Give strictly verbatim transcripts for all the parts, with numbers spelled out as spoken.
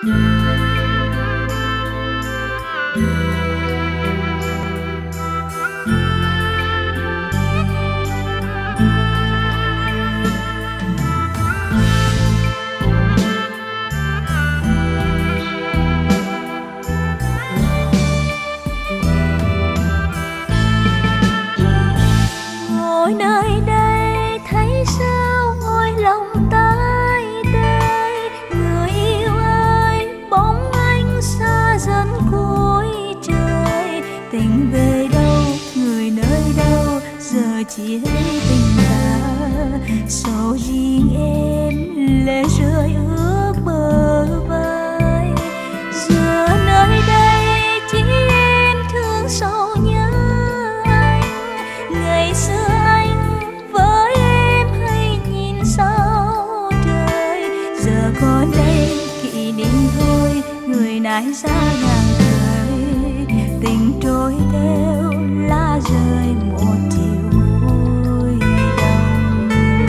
Ngồi nơi đây thấy sao ôi lòng tay tê, người yêu ơi bóng anh xa dần cuối trời. Tình về đâu người nơi đâu giờ chỉ thấy tình ta, sầu riêng em lệ rơi ướt bờ vai. Giờ nơi đây chỉ em thương sâu nhớ anh, ngày xưa anh với em hay nhìn sao trời. Giờ còn đây kỷ niệm thôi, người nãi xa ngàn đời, tình trôi theo lá rơi một chiều cuối đông.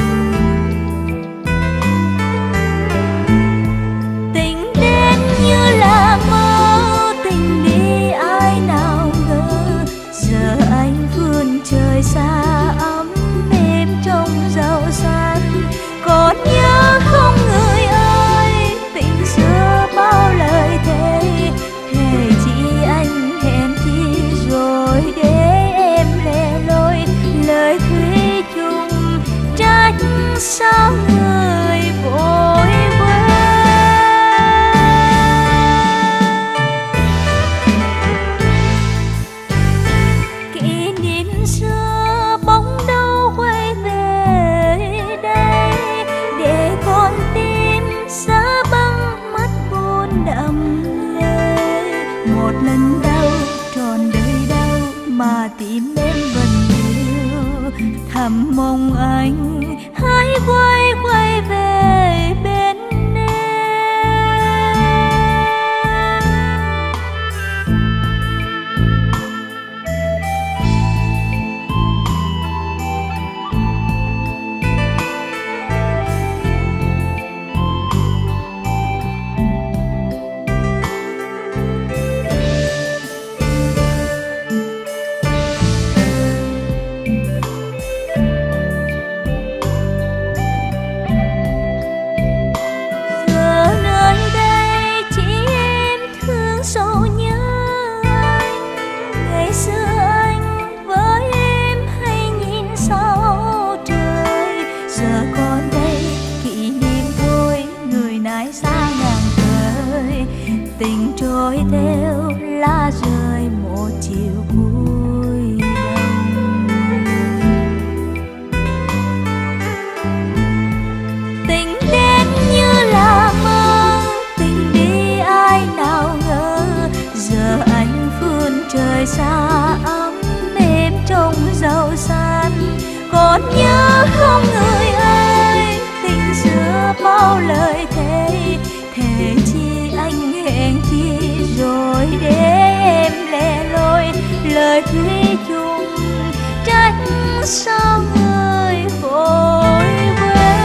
Tình đến như là mơ, tình đi ai nào ngờ, giờ anh vươn trời xa ấm êm trong giàu sang. Còn nhớ không người ơi, tình xưa bao lời thề, thề chỉ anh hẹn chi rồi để em lẻ loi. Lời thủy chung trách sao người vội vã. Kỷ niệm xưa bóng đâu quay về đây, để con tim giá băng mắt buồn đậm lệ. Một lần đau tròn đời đau mà tim em vẫn yêu, thầm mong anh hãy quay quay về bên em. Giờ nơi đây chỉ em thương sâu nhớ anh, ngày xưa anh với em hay nhìn sao trời. Giờ còn đây kỷ niệm thôi, người nãi xa ngàn đời, tình trôi theo lá rơi một chiều cuối đông. Tình đến như là mơ, tình đi ai nào ngờ, giờ anh vươn trời xa ấm êm trong giàu sang. Còn nhớ không người ơi, tình xưa bao lời thề, thề chi anh hẹn chi rồi để em lẻ loi. Lời thủy chung trách sao người vội vã.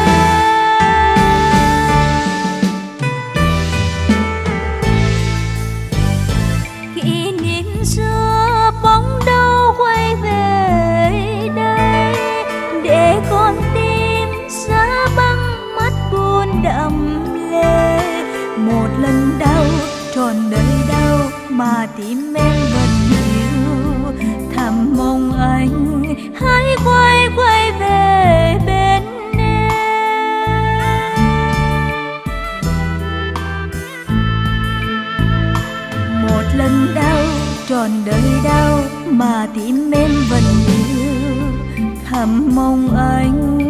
Kỷ niệm xưa bóng đâu quay về đây, để con tim giá băng mắt buồn đậm lệ. Một lần đau tròn đời đau mà tim em vẫn yêu, thầm mong anh hãy quay quay về bên em. Một lần đau tròn đời đau mà tim em vẫn yêu, thầm mong anh